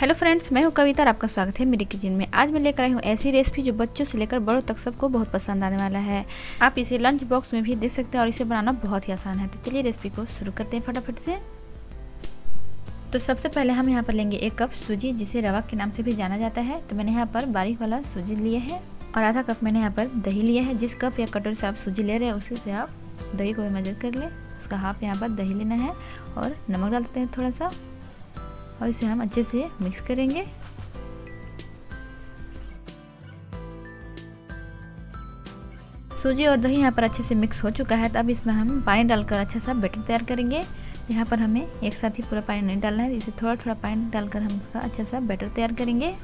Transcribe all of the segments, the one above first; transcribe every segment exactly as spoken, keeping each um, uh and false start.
Hello friends, मैं हूं कविता और आपका स्वागत है मेरी किचन में। आज मैं लेकर आई हूं ऐसी रेसिपी जो बच्चों से लेकर बड़ों तक सबको बहुत पसंद आने वाला है। आप इसे लंच बॉक्स में भी दे सकते हैं और इसे बनाना बहुत ही आसान है। तो चलिए रेसिपी को शुरू करते हैं फटाफट से। तो सबसे पहले हम यहाँ पर लेंगे एक कप सूजी, जिसे रवा के नाम से भी जाना जाता है। तो मैंने यहाँ पर बारीक वाला सूजी लिया है और आधा कप मैंने यहाँ पर दही लिया है। जिस कप या कटोरी से आप सूजी ले रहे हैं उसी से आप दही को भी मेजर कर लें। उसका हाफ यहाँ पर दही लेना है और नमक डालते हैं थोड़ा सा और इसे हम अच्छे से मिक्स करेंगे। सूजी और दही यहाँ पर अच्छे से मिक्स हो चुका है। तो अब इसमें हम पानी डालकर अच्छा सा बैटर तैयार करेंगे। यहाँ पर हमें एक साथ ही पूरा पानी नहीं डालना है, इसे थोड़ा थोड़ा पानी डालकर हम इसका अच्छा सा बैटर तैयार करेंगे।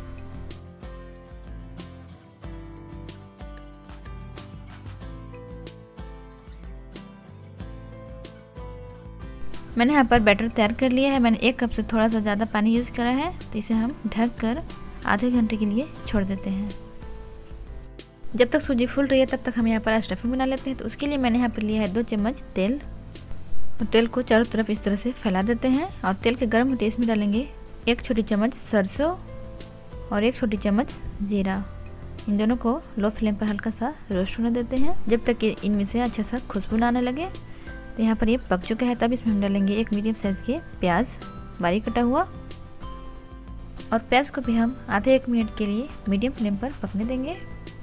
मैंने यहाँ पर बैटर तैयार कर लिया है। मैंने एक कप से थोड़ा सा ज़्यादा पानी यूज़ करा है। तो इसे हम ढक कर आधे घंटे के लिए छोड़ देते हैं। जब तक सूजी फूल रही है तब तक हम यहाँ पर स्टफिंग बना लेते हैं। तो उसके लिए मैंने यहाँ पर लिया है दो चम्मच तेल और तेल को चारों तरफ इस तरह से फैला देते हैं। और तेल के गर्म होते इसमें डालेंगे एक छोटी चम्मच सरसों और एक छोटी चम्मच जीरा। इन दोनों को लो फ्लेम पर हल्का सा रोस्ट होने देते हैं जब तक कि इनमें से अच्छा सा खुशबू आने लगे। तो यहाँ पर ये पक चुका है। तब इसमें हम डालेंगे एक मीडियम साइज़ के प्याज बारीक कटा हुआ और प्याज को भी हम आधे एक मिनट के लिए मीडियम फ्लेम पर पकने देंगे।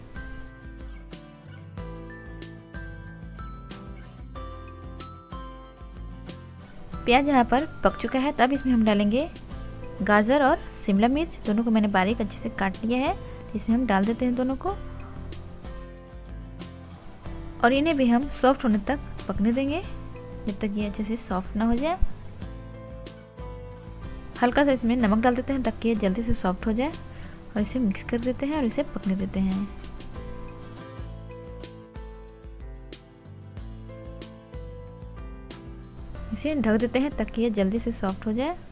प्याज यहाँ पर पक चुका है। तब इसमें हम डालेंगे गाजर और शिमला मिर्च, दोनों को मैंने बारीक अच्छे से काट लिया है। तो इसमें हम डाल देते हैं दोनों को और इन्हें भी हम सॉफ्ट होने तक पकने देंगे जब तक ये अच्छे से सॉफ्ट ना हो जाए। हल्का सा इसमें नमक डाल देते हैं ताकि ये जल्दी से सॉफ्ट हो जाए और इसे मिक्स कर देते हैं और इसे पकने देते हैं। इसे ढक देते हैं ताकि ये जल्दी से सॉफ्ट हो जाए।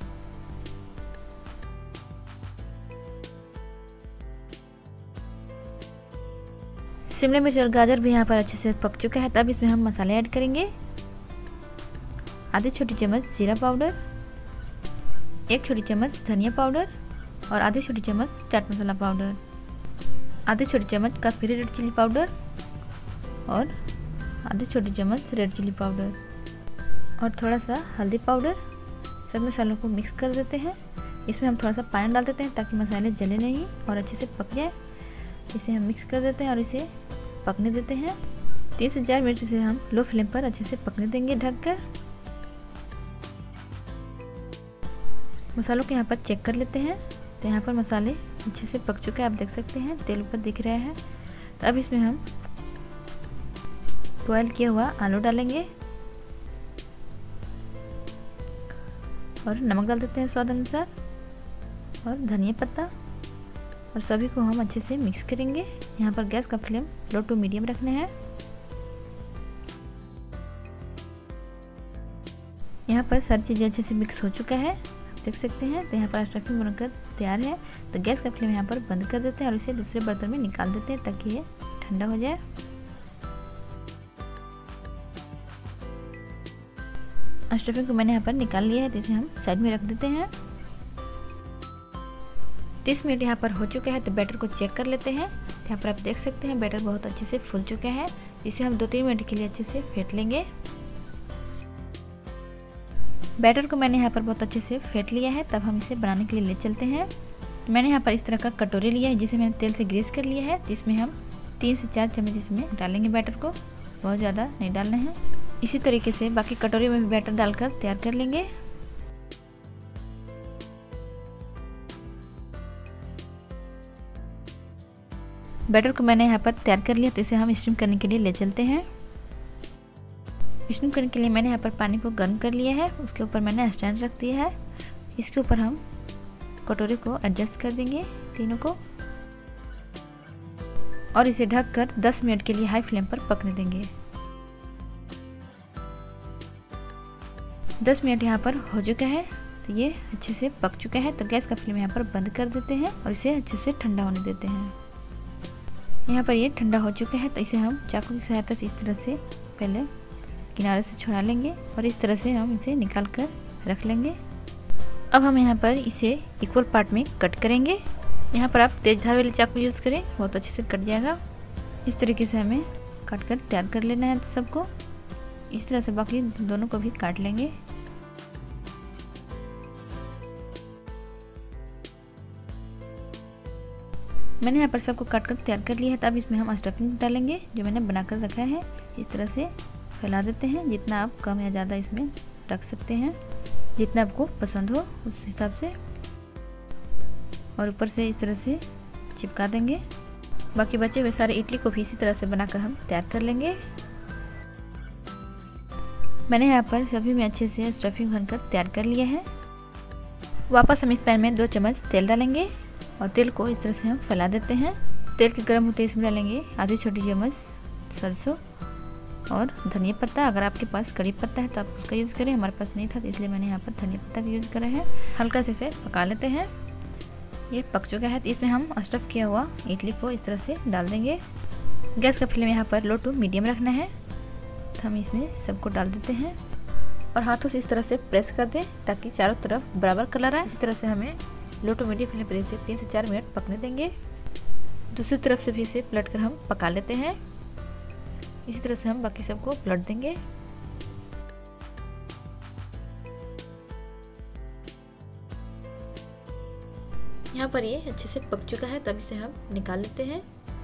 शिमला मिर्च और गाजर भी यहाँ पर अच्छे से पक चुका है। तब इसमें हम मसाले ऐड करेंगे। आधी छोटी चम्मच जीरा पाउडर, एक छोटी चम्मच धनिया पाउडर और आधी छोटी चम्मच चाट मसाला पाउडर, आधी छोटी चम्मच कश्मीरी रेड चिली पाउडर और आधी छोटी चम्मच रेड चिली पाउडर और थोड़ा सा हल्दी पाउडर। सब मसालों को मिक्स कर देते हैं। इसमें हम थोड़ा सा पानी डाल देते हैं ताकि मसाले जले नहीं और अच्छे से पक जाए। इसे हम मिक्स कर देते हैं और इसे पकने देते हैं। तीन से चार मिनट इसे हम लो फ्लेम पर अच्छे से पकने देंगे ढककर। मसालों को यहाँ पर चेक कर लेते हैं। तो यहाँ पर मसाले अच्छे से पक चुके हैं, आप देख सकते हैं तेल ऊपर दिख रहा है। तो अब इसमें हम बॉयल किया हुआ आलू डालेंगे और नमक डाल देते हैं स्वाद अनुसार और धनिया पत्ता और सभी को हम अच्छे से मिक्स करेंगे। यहाँ पर गैस का फ्लेम लो टू मीडियम रखना है। यहाँ पर सारी चीज़ें अच्छे से मिक्स हो चुका है, देख सकते हैं। तो यहाँ पर स्टफिंग बनकर तैयार है। तो गैस का फ्लेम यहाँ पर बंद कर देते हैं और इसे दूसरे बर्तन में निकाल देते हैं ताकि ये ठंडा हो जाए। स्टफिंग को मैंने यहाँ पर निकाल लिया है। तो इसे हम साइड में रख देते हैं। तीस मिनट यहाँ पर हो चुका है। तो बैटर को चेक कर लेते हैं। यहाँ पर आप देख सकते हैं बैटर बहुत अच्छे से फूल चुका है। इसे हम दो तीन मिनट के लिए अच्छे से फेंट लेंगे। बैटर को मैंने यहाँ पर बहुत अच्छे से फेंट लिया है। तब हम इसे बनाने के लिए ले चलते हैं। मैंने यहाँ पर इस तरह का कटोरी लिया है जिसे मैंने तेल से ग्रीस कर लिया है। तो इसमें हम तीन से चार चम्मच इसमें डालेंगे बैटर को, बहुत ज़्यादा नहीं डालना है। इसी तरीके से बाकी कटोरी में भी बैटर डालकर तैयार कर लेंगे। बैटर को मैंने यहाँ पर तैयार कर लिया। तो इसे हम स्टीम करने के लिए ले चलते हैं। स्टीम करने के लिए मैंने यहाँ पर पानी को गर्म कर लिया है। उसके ऊपर मैंने स्टैंड रख दिया है। इसके ऊपर हम कटोरी को एडजस्ट कर देंगे तीनों को और इसे ढककर दस मिनट के लिए हाई फ्लेम पर पकने देंगे। दस मिनट यहाँ पर हो चुका है। तो ये अच्छे से पक चुका है। तो गैस का फ्लेम यहाँ पर बंद कर देते हैं और इसे अच्छे से ठंडा होने देते हैं। यहाँ पर ये ठंडा हो चुका है। तो इसे हम चाकू की सहायता से इस तरह से पहले किनारे से छुड़ा लेंगे और इस तरह से हम इसे निकाल कर रख लेंगे। अब हम यहाँ पर इसे इक्वल पार्ट में कट करेंगे। यहाँ पर आप तेज धार वाले चाकू यूज़ करें, बहुत अच्छे से कट जाएगा। इस तरीके से हमें काट कर तैयार कर लेना है सबको। इस तरह से बाकी दोनों को भी काट लेंगे। मैंने यहाँ पर सबको काट कर तैयार कर लिया है। तो अब इसमें हम स्टफिंग डालेंगे जो मैंने बनाकर रखा है। इस तरह से फैला देते हैं, जितना आप कम या ज़्यादा इसमें रख सकते हैं, जितना आपको पसंद हो उस हिसाब से। और ऊपर से इस तरह से चिपका देंगे। बाकी बचे हुए सारे इडली को भी इसी तरह से बनाकर हम तैयार कर लेंगे। मैंने यहाँ पर सभी में अच्छे से स्टफिंग भरकर तैयार कर लिया है। वापस हम इस पैन में दो चम्मच तेल डालेंगे और तेल को इस तरह से हम फैला देते हैं। तेल के गर्म होते इसमें डालेंगे आधी छोटी चम्मच सरसों और धनिया पत्ता। अगर आपके पास कड़ी पत्ता है तो आप उसका यूज़ करें, हमारे पास नहीं था तो इसलिए मैंने यहाँ पर धनिया पत्ता का यूज़ करा है। हल्का से इसे पका लेते हैं। ये पक चुका है तो इसमें हम स्टफ़ किया हुआ इडली को इस तरह से डाल देंगे। गैस का फ्लेम यहाँ पर लो टू मीडियम रखना है। तो हम इसमें सबको डाल देते हैं और हाथों से इस तरह से प्रेस कर दें ताकि चारों तरफ बराबर कलर आए। इसी तरह से हमें लो टू मीडियम फ्लेम पर इसे तीन से चार मिनट पकने देंगे। दूसरी तरफ से भी इसे पलट कर हम पका लेते हैं। इसी तरह से हम बाकी सबको पलट देंगे। यहाँ पर ये अच्छे से पक चुका है, तब इसे हम निकाल लेते हैं।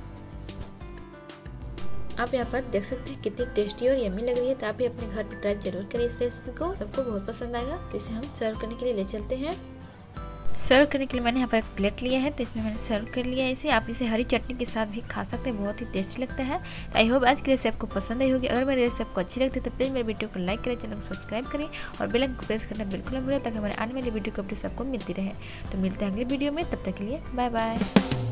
आप यहाँ पर देख सकते हैं कितनी टेस्टी और यम्मी लग रही है। तो आप भी अपने घर पर ट्राई जरूर करें इस रेसिपी को, सबको बहुत पसंद आएगा। तो इसे हम सर्व करने के लिए ले चलते हैं। सर्व करने के लिए मैंने यहाँ पर एक प्लेट लिया है, तो इसमें मैंने सर्व कर लिया है इसे। आप इसे हरी चटनी के साथ भी खा सकते हैं, बहुत ही टेस्टी लगता है। आई होप आज की रेसिपी आपको पसंद आई होगी। अगर मेरी रेसिपी आपको अच्छी लगती है तो प्लीज़ मेरे वीडियो को लाइक करें, चैनल को सब्सक्राइब करें और बेल आइकन को प्रेस करना बिल्कुल न भूलें ताकि हमारे आने वाली वीडियो को अपडेट आपको मिलती रहे। तो मिलते हैं अगली वीडियो में, तब तक के लिए बाय बाय।